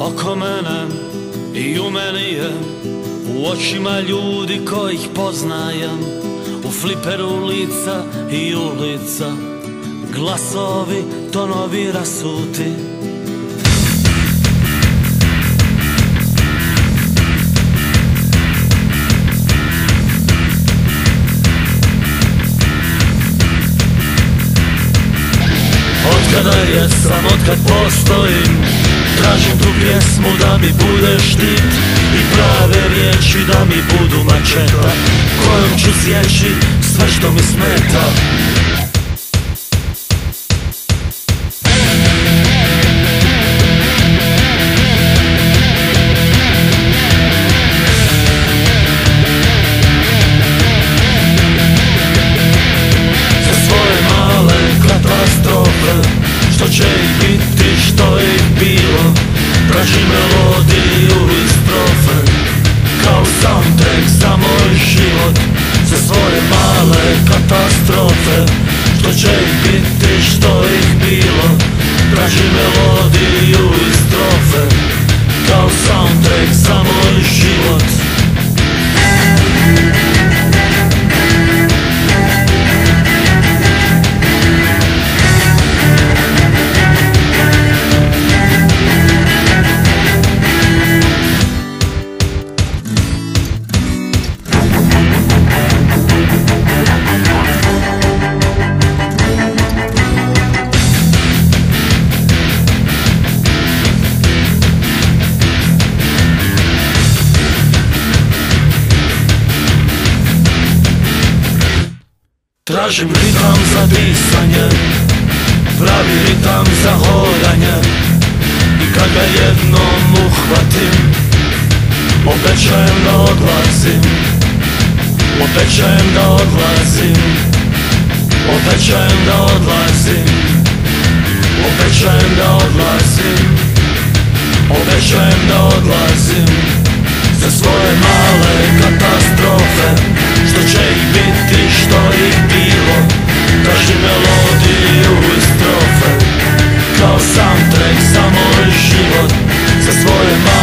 oko mene i u meni je, u očima ljudi kojih poznajem, u fliperu lica i ulica, glasovi, tonovi rasuti. Otkada jesam, otkad postojim, tražim tu pjesmu da mi bude štit i prave riječi da mi budu mačeta kojom ću sjeći sve što mi smeta. Za svoje male katastrofe, što će ih biti, što ih bilo, tražim melodiju i strofe, kao soundtrack za moj život. Za svoje male katastrofe, što će ih biti, što ih bilo, tražim melodiju i strofe, kao soundtrack za moj život. Tražim ritam za disanje, pravi ritam za hodanje, i kad ga jednom uhvatim, obećajem da odlazim, obećajem da odlazim, obećajem da odlazim, obećajem da odlazim, obećajem da odlazim. Za svoje male katastrofe, što će ih biti, što ih bilo, tražim melodiju i strofe, kao soundtrack za moj život. Za svoje male